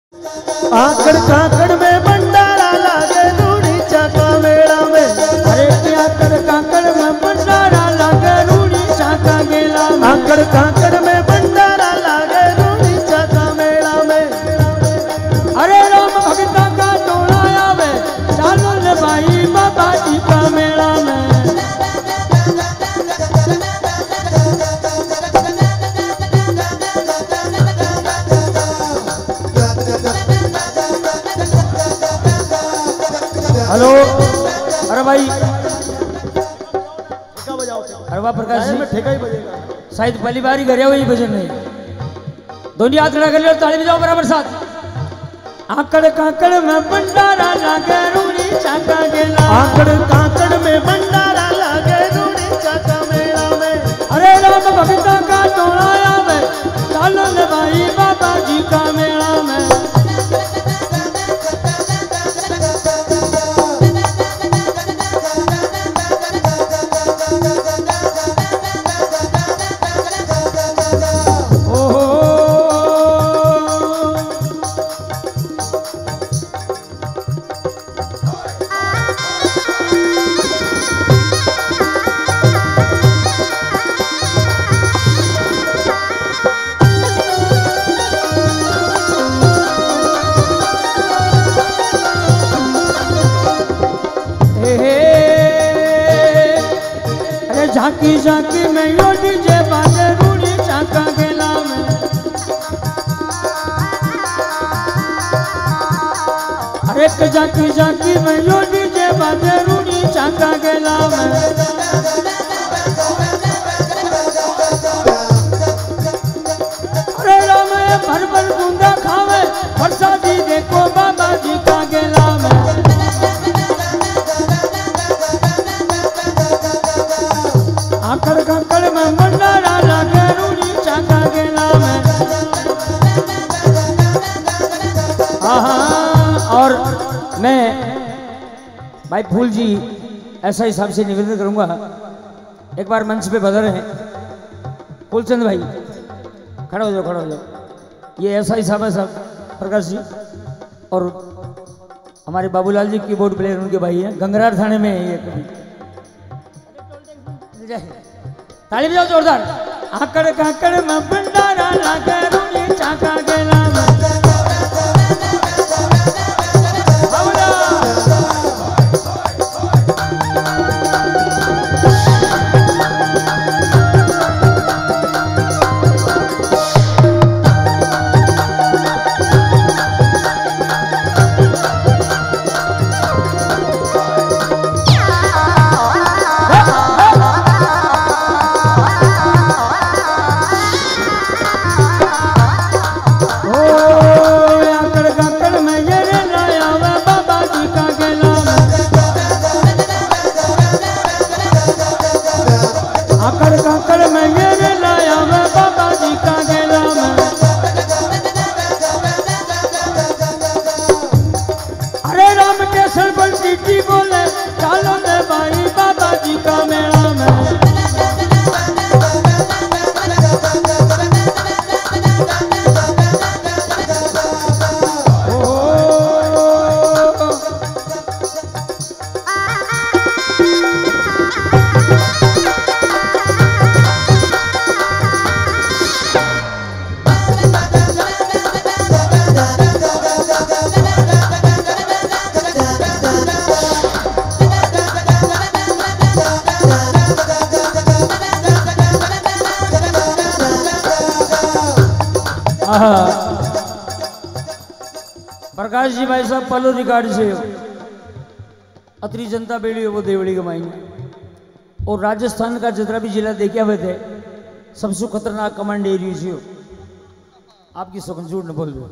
आकड़ काकड़ में भंडारा लागे रूड़ी चाका मेला में। अरे आकड़ काकड़ में भंडारा लागे रूड़ी चाका मेला में। आकड़ काकड़ में भंडारा लागे रूड़ी चाका मेला में। अरे राम भगता का टोला आवे चालो ले भाई बाबा जी का मेला में। हेलो, अरे भाई ठेका बजाओ। अरे वाह प्रकाश जी, में ठेका ही बजेगा शायद पहली बार ही करे हुई भजन नहीं। दोनों हाथ खड़ा कर लो, ताली बजाओ बराबर साथ। आकड़ काकड़ में भंडारा लागे रूड़ी चाका गेला। आकड़ काकड़ में भंडारा लागे रूड़ी चाका मेला में। अरे राम भगता का टोला आवे चालो ले भाई बाबा जी का मेला में। झांकी झांकी में यो डीजे बाजे रूड़ी चाका गेला में। अरे झांकी झांकी में यो डीजे बाजे रूड़ी चाका गेला में। अरे राम भर भर गुंगा खावे प्रसादी देखो बाबा जी का गेला में। आकड़ काकड़ में भंडारा लागे रूड़ी चाका गेला में। और मैं भाई फूल जी ऐसा हिसाब से निवेदन करूंगा, एक बार मंच पे बदल हैं फूलचंद भाई, खड़ा हो जाओ खड़ा हो जाओ। ये ऐसा हिसाब है साहब प्रकाश जी, और हमारे बाबूलाल जी कीबोर्ड प्लेयर उनके भाई हैं, गंगरार थाने में है ये। कभी ताली बजाओ जोरदार। आकड़ काकड़ में भंडारा लागे रूड़ी चाका गेला में। प्रकाश जी भाई साहब पलो रिकॉर्ड से अतरी जनता बेड़ी वो देवड़ी कमाई, और राजस्थान का जितना भी जिला देखे हुए थे सबसे खतरनाक कमांड एरिया से आपकी सुगन झूठ न बोल रहे।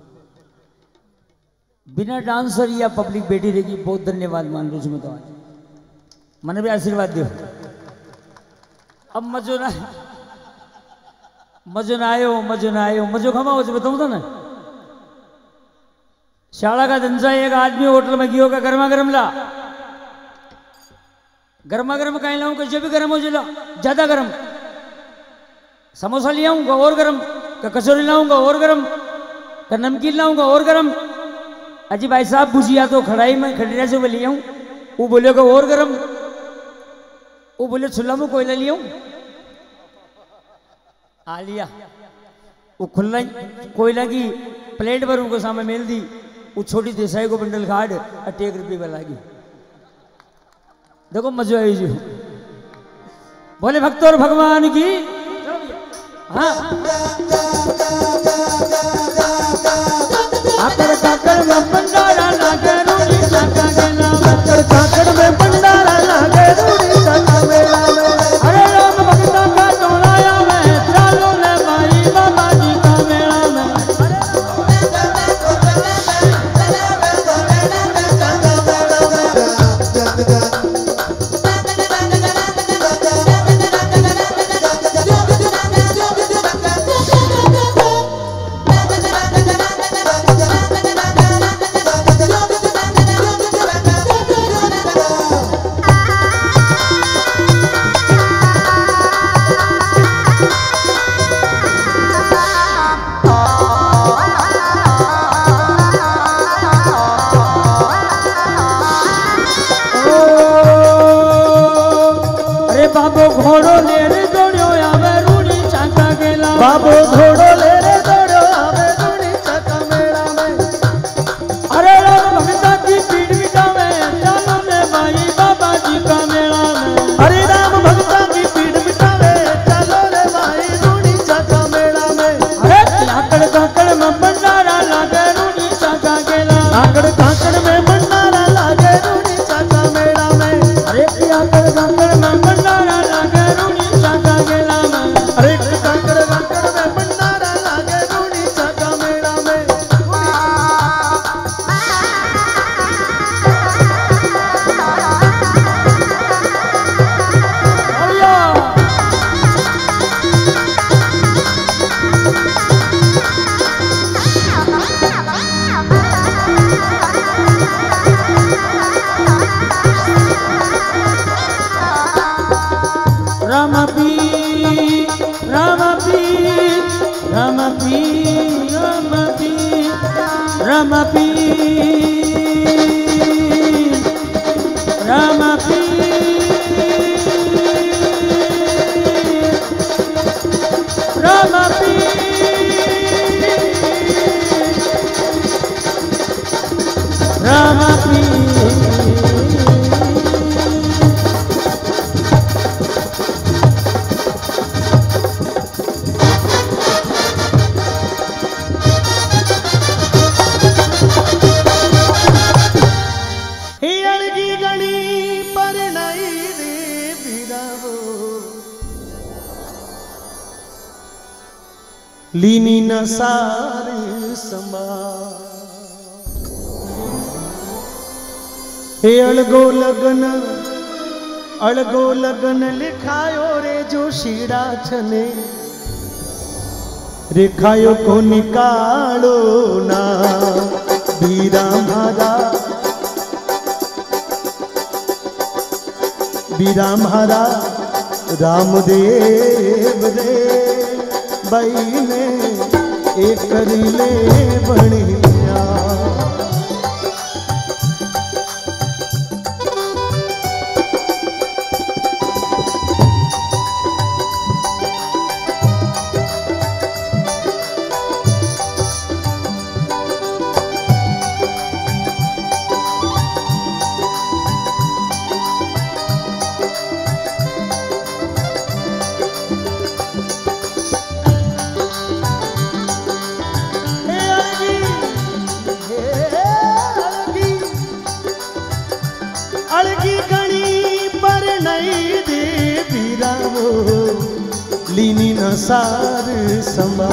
बिना डांसर या पब्लिक बैठी रहेगी, बहुत धन्यवाद मान लो मैं तो आज मैंने भी आशीर्वाद दियो। अब मजो ना आयो मजो खमाओ बताऊँ था ना। शाला का धंसा एक आदमी होटल में गयो का गर्मा गर्म ला, गर्मा गर्म कहीं लाऊं कैसे भी गर्म हो जिला, ज्यादा गर्म समोसा ले आऊंगा और गर्म, कचौरी लाऊंगा और गर्म, का नमकीन लाऊंगा और गरम। अजी भाई साहब भुजिया तो खड़ाई में खड़ीरा से लिया हूँ। वो बोलेगा और गरम। वो बोले चूल्हा में कोयला लिया हूँ। आ लिया वो खुला कोयला की प्लेट पर उनको सामने मेल दी। वो छोटी देसाई को बंडल काट 1 रुपये में लागी। देखो मजा आई जी। बोले भक्त और भगवान की। हाँ आकर काकर में भंडारा लागे रूड़ी चाका गेला में। आकर काकर में भंडारा लागे रूड़ी चाका गेला में। अरे राम भक्ता का टोलाया में चालो ले भाई बाबा जी का मेला में। बाबो घोड़ो ले रे दौड़ो आवे रूड़ी चाका गेला। बाबो घोड़ो ले रे दौड़ो आवे रूड़ी चाका मेला में। अरे राम भक्ता की पीड़ मिटावे चालो ले भाई बाबा जी का मेला में। अरे राम भक्ता की पीड़ मिटावे चालो ले भाई रूड़ी चाका मेला में। अरे आकड़ काकड़ में भंडारा लागे रूड़ी चाका गेला। आकड़ काकड़ में भंडारा लागे रूड़ी चाका मेला में। अरे आकड़ काकड़ में भंडारा लागे रूड़ी चाका गेला में। अरे काकड़ काकड़ में भंडारा लागे रूड़ी चाका मेला में। रामपी रामपी रामपी रामपी रामपी रामपी रामपी रामपी लीनी न सारी समा। हे अलगो लगन लिखायो रे जो शीड़ा छने। रेखायो को निकालो ना बीरा म्हारा रामदेव रे बाई ने एक करीले बढ़िया। लीनी न सार समा।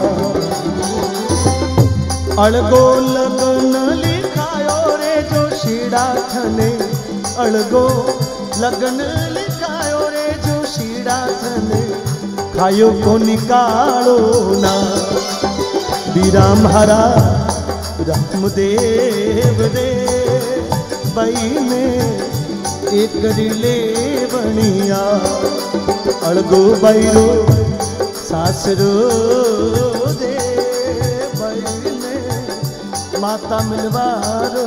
अड़गो लगन लिखायो रे जो शीड़ा थने। अड़गो लगन लिखायो रे जो शीड़ा थने। खायो को निकालो ना बीरा म्हारा रामदेव रे बाई ने एक रिले बनिया। अड़गो बैरो सासरो दे बैने माता मिलवारो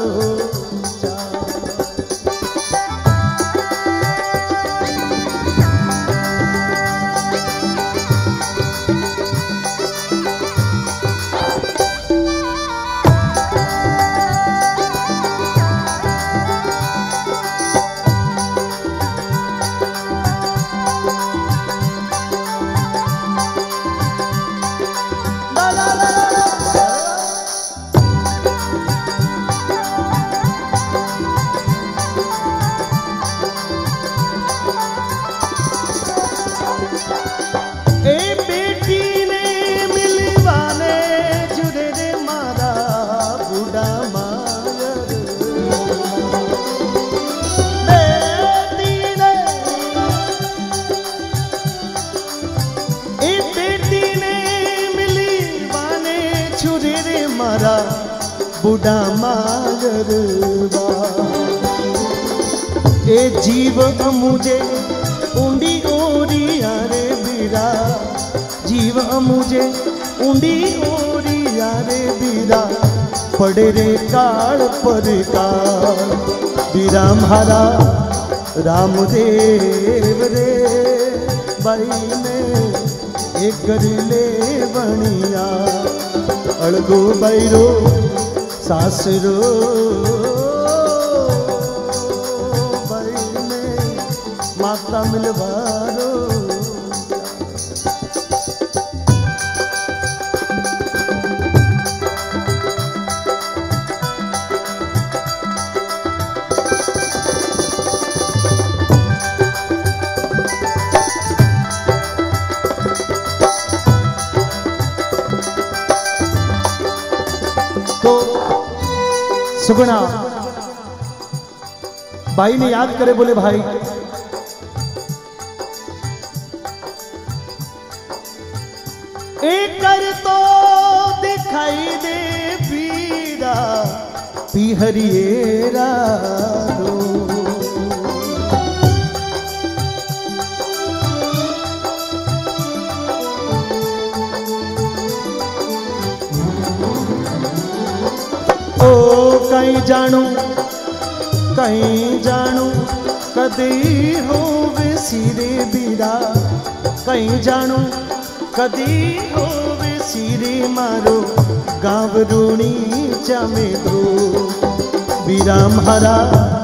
बुढ़ा मागरवा ए जीव मुझे उंडी ओरी यारे बीरा जीव मुझे उंडी ओरी यारे बीरा पड़े रे काल पर काल बीरा म्हारा रामदेव रे बाई ने एक गरीले बनिया अड़गो बैरो सासरो भाई ने माता मिलवारो सुगुणा भाई ने याद करे बोले भाई एक कर तो दिखाई दे पीरा पिहरिएरा कहीं जानू कदी हो वे सिरे बीरा कहीं जानू कदी हो वे सिरे मारो गाँव रूणी जामे दो बीरा म्हारा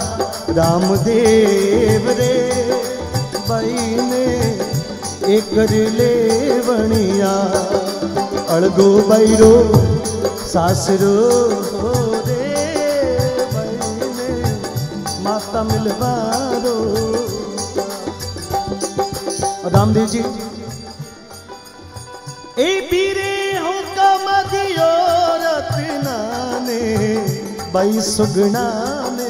रामदेव रे भाई ने एक ले बनिया अड़गो बैरो सासरो माता मिलवारो। रामदेव जी ए बीरे हो कमदियो रत्ना ने बाई सुगना ने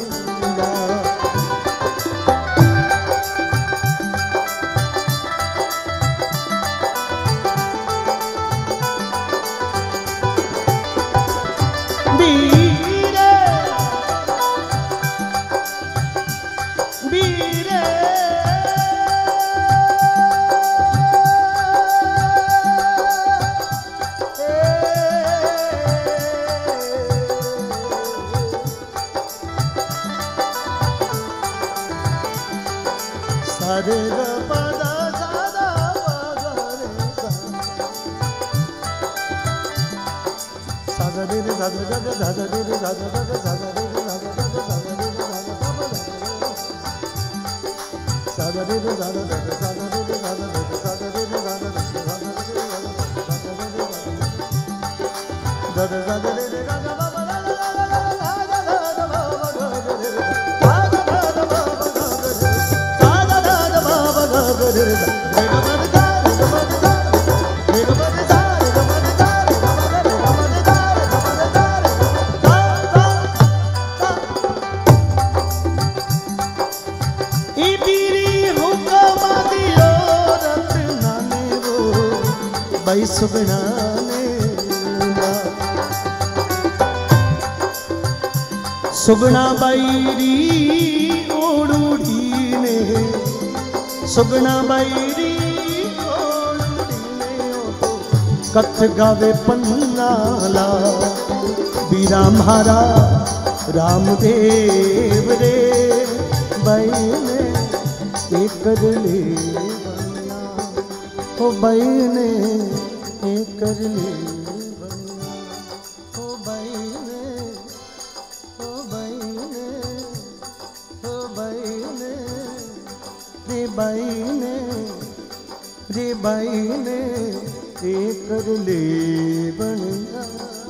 सुगना ने सुगना बैरी ओड़ूढ़ी ने सुगना बैरी ओड़ूढ़ी ने कथ गावे पन्नाला बीरा म्हारा रामदेव रे बाई ने एक कर ले बन्ना ओ बाई ने एक कर ले बन्ना ओ बाई ने ओ बाई ने ओ बाई ने रे बाई ने रे बाई ने एक कर ले बन्ना।